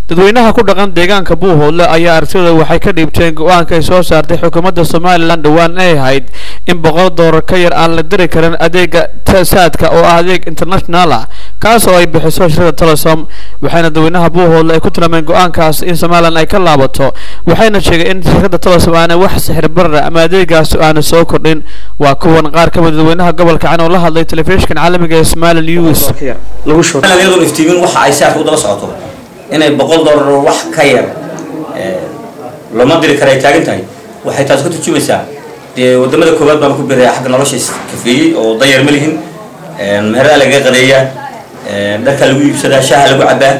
dadweynaha ku dhaqan deegaanka Buuhoodle ayaa aragtida waxay ka dhiibteen go'aanka ay soo saartay xukuumadda Somaliland dhawaan ay ahayd in $100 ka yar aan la diri karin adeega saadka oo ah adeeg international ah kaas oo ay bixiso shirkadda Telesom waxayna dadweynaha Buuhoodle ay ku tilmaameen go'aankaas in Somaliland ay ka laabato waxayna sheegeen in shirkadda Telesom aan wax sixir barra ama adeegaas aan soo kordhin waa kuwan qaar ka mid dadweynaha gobolka Caan oo la hadlay telefishinka caalamiga ee Somali News lagu soo iyadoo iftiimin waxa ay saarku daba socoto inay $100 wax ka yar lama diri karay taagan tahay waxay taas ku tujumaysaa wadamada koobaad baan ku biray xagga nolosha kafeeyay oo dayar ma lihin meherada laga qadeeya dadka lagu iibsadaa shaaha lagu cabaa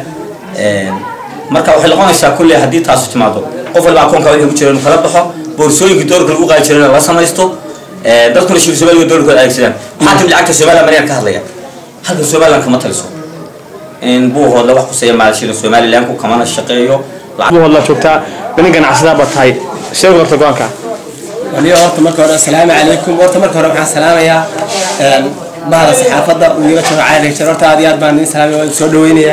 marka waxay noqonaysaa kulli hadii taas timaado qof walba akoonka wuxuu ku jira inuu kala baxo boorsooyinka doorka lagu qaadi jiray la samaysto dadkuna shir Soomaaliya doorkooda adeegsadaan xaakim lacagta Soomaaliya maryan ka hadlaya halka Soomaaliland kama taliso in Buuhoodle wax ku sameeyo maalashada Soomaaliland ku kamana shaqeeyo Buuhoodle joogta bani ganacsiga batay sheeg horta go'aanka waliyo horta marka hore assalaamu calaykum horta marka hore waxaan salaamayaa bahda saxaafadda wiiga jooga caalamka horta aad iyo aad baan idin salaamayaa soo dhaweynaya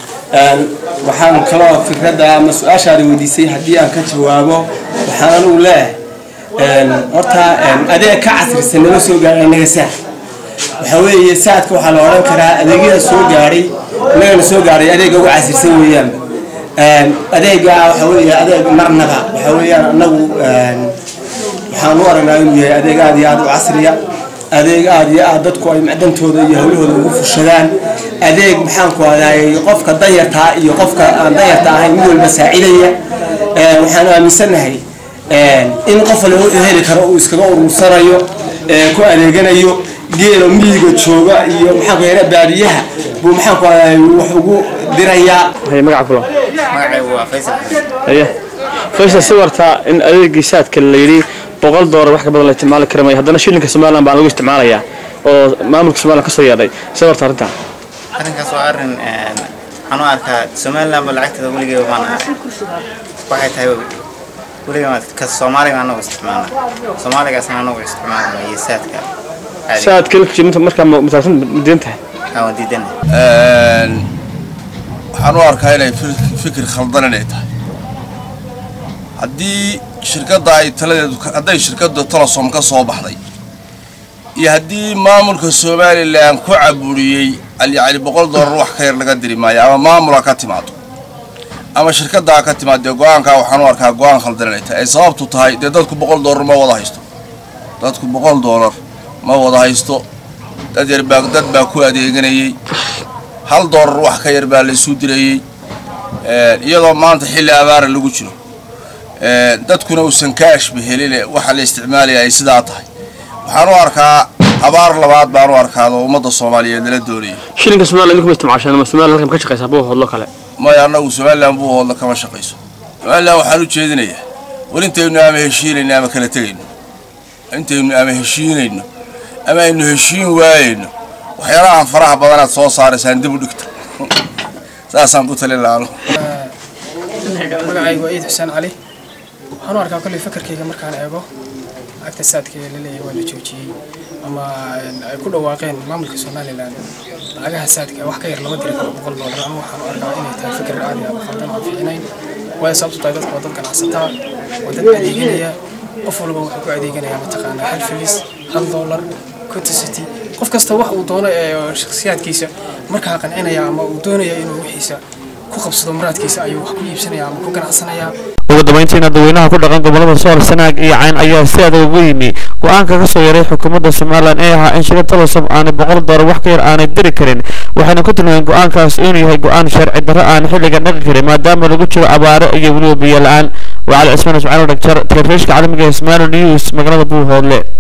waxaan kaloo fikradda ama su'aashaada weydiisay haddii aan ka jawaabo waxaan u leeyahay horta adeeg ka casrisan nala soo gaaray naga saad waxa weeye saadka waxa la oran karaa adeegyada soo gaaray naga soo gaaray adeeg ugu casrisan weeyaan adeega waxa weeye adeeg marnaba waxa weeyaan anagu waxaan u aragnaa inuu yahay adeeg aad iyo aad u casriya adeeg aad iyo aad dadku ay macdantooda iyo hawlahooda ugu fushadaan adeeg maxaan ku aadaayay qofka danyarta iyo qofka aan danyarta ahayn mid walba saacidaya waxaan aaminsanahay in qof la heli karo uu iskaga urursanayo ku adeeganayo geelo miyiga jooga iyo maxaan ku yeeraa baadiyaha buu maxaan ku aadaayay wax ugu dirayaa magaca kula magacay waa Faysal Faysal sawarta in adeegiisaadka la yiri $100 wax ka badan la isticmaali karamay haddana shilinka Soomaaliland baan lagu isticmaalayaa oo maamulka Soomaaliland ka soo yeeday sawarta arrinkaas waa arrin aan u arkaa Soomaaliland ba lacagteeda waligeed baan waxay tahay waligeed ka Soomaaliga aan ugu isticmaalna Soomaaligaas aan ugu isticmaalna saadka saadka kilka marka mutaafin diinta aan diidan waxaan u arkaa inay fikir khaldan inay tahay haddii shirkadda ay taladeedu hadday shirkadda Telesom ka soo baxday iyo haddii maamulka Somaliland ku caburiyay yani $100 wax ka yar laga diri maayo ama maamulka ka timaado ama shirkadda ka timaado go'aanka waxaan u arkaa go'aan khaldan inay tahay sababtu tahay dadku $100 ma wada haysto dadku $100 ma wada haysto dad yar baa ku adeeganayay $1 wax ka yar baa la soo dirayay iyadoo maanta xilli abaar lagu jiro dadkuna uusan kaash bihelin waxa la isticmaalayaa sidaa tahay waxaan u arkaa abaar labaad baan u arkaa ummadda Soomaaliyeed la doonayay shilinka Soomaaliland kuma isticmaashaan ama Soomaaliland ka shaqeysaa Buuhoodle kale ma anagu Soomaaliland Buuhoodle kama shaqeyso Soomaaliland waxaan u jeedinayaa warintaynu ama heshiinayna ama kala tagayno intaynu ama heshiinayno ama aynu heshiin waayayno waxyaalaha faraha badan aad soo saaraysan dib u dhigto saasaan ku talin lahaa magacaygu waa Iid Xuseen Cali waxaan u arkaa kulli fikirkayga markaan eego agta saadka la leeyahay waa la joojiyay ama ay ku dhawaaqeen maamulka Somaliland lacagaha saadka wax ka yar lama diri karo $100 ama waxaan u arkaa inay tahay fikir aad iyo aad khaldan oo fiicnayn way sababtoo tahay dadka waddan ganacsataa waddan adeeganaya qof walba wuxuu ku adeeganaya mataqaanaa hal filis $1 quantity qof kasta wax uu doono ee shakhsiyaadkiisa markaa qancinaya ama uu doonayo inuu wixiisa ku qabsado muraadkiisa ayuu wax ku iibsanaya ama ku ganacsanaya ugu dambeyntiina dadweynaha ku dhaqan gobolada Sool Sanaag iyo Cayn ayaa si aad ugu yimi go'aanka ka soo yaray xukuumadda Somaliland ee ahaa in shirkadda Telesom aan $100 wax ka yar aan diri karin waxayna ku tilmaameen go'aankaas inuu yahay go'aan sharci darro aan xilligan dhaqi karin maadaama lagu jiro abaaro iyo waliba biyo la'aan وعلى اسمنا سبحانه ودكتور تلفزيون عالمي Somali News magaalada Buuhoodle